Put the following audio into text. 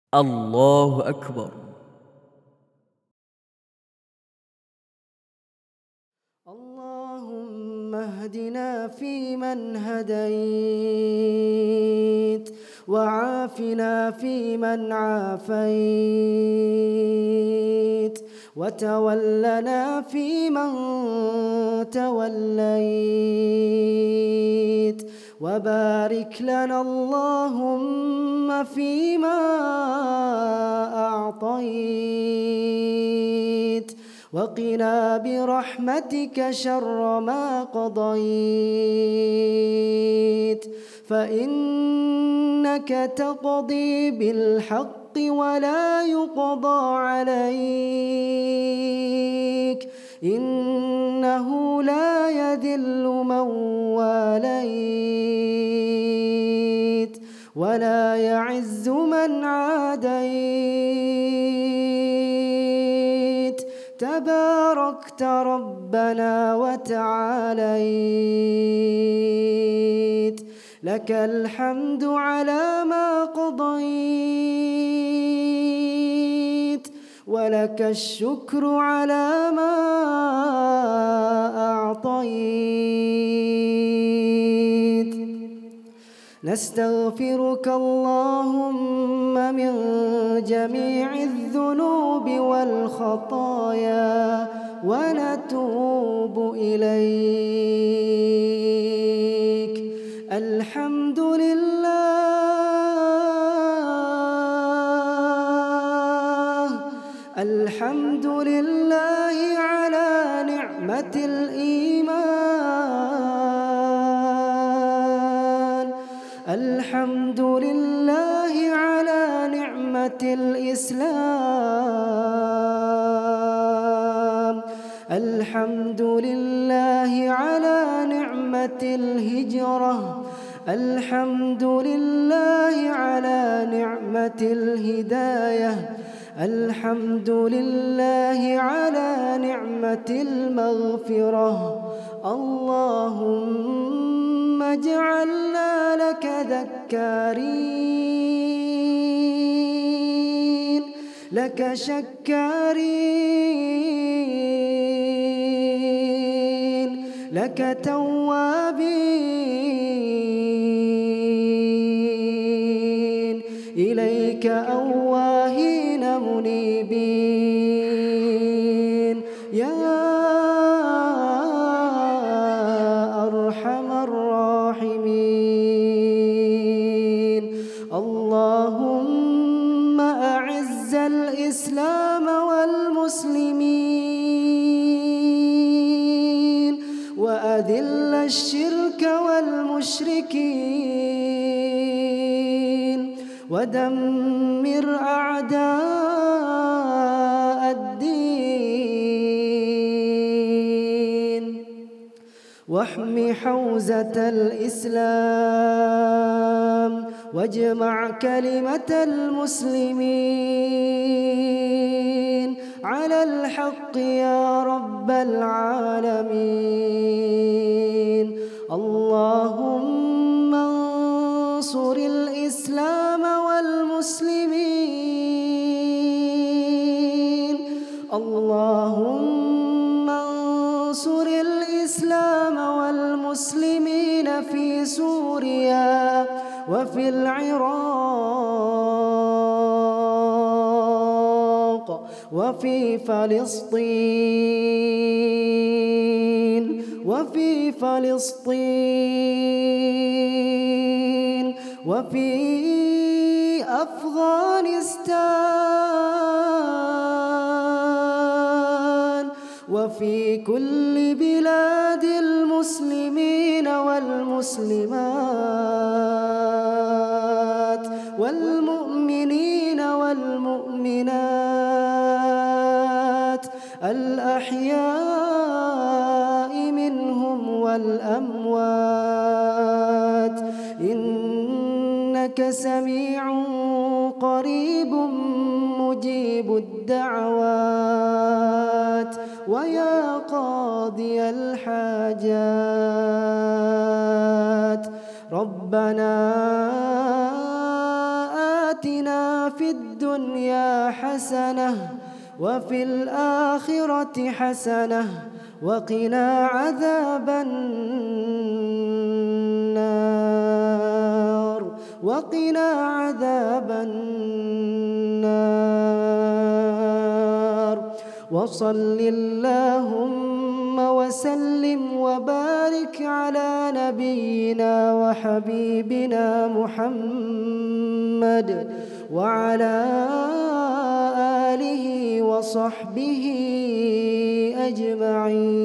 الله أكبر. اللهم اهدنا فيمن هديت، وعافنا فيمن عافيت، وتولنا فيمن توليت، وبارك لنا اللهم فيما أعطيت، وقنا برحمتك شر ما قضيت، فإنك تقضي بالحق ولا يقضى عليك، إنه لا يذل من واليت ولا يعز من عاديت، تباركت ربنا وتعاليت، لك الحمد على ما قضيت، ولك الشكر على ما أعطيت. نستغفرك اللهم من جميع الذنوب والخطايا ونتوب إليك. الحمد لله على نعمة الإيمان، الحمد لله على نعمة الإسلام، الحمد لله على نعمة الهجرة، الحمد لله على نعمة الهداية، الحمد لله على نعمة المغفرة. اللهم اجعلنا لك ذكارين، لك شكارين، لك توابين، إليك أواهين منيبين، يا أرحم الراحمين. اللهم أعز الإسلام والمسلمين، وأذل الشرك والمشركين، ودمر أعداء الدين، واحم حوزة الإسلام، واجمع كلمة المسلمين على الحق يا رب العالمين. اللهم انصر الإسلام والمسلمين، اللهم انصر الإسلام والمسلمين في سوريا وفي العراق وفي فلسطين، وفي فلسطين، وفي أفغانستان، وفي كل بلاد المسلمين والمسلمات والمؤمنين والمؤمنات، الأحياء منهم والأموات، إنك سميع قريب مجيب الدعوات، ويا قاضي الحاجات. ربنا آتنا في الدنيا الدنيا حسنة وفي الآخرة حسنة وقنا عذاب النار وقنا عذاب النار. وصل اللهم وسلم وبارك على نبينا وحبيبنا محمد وعلى آله وصحبه أجمعين.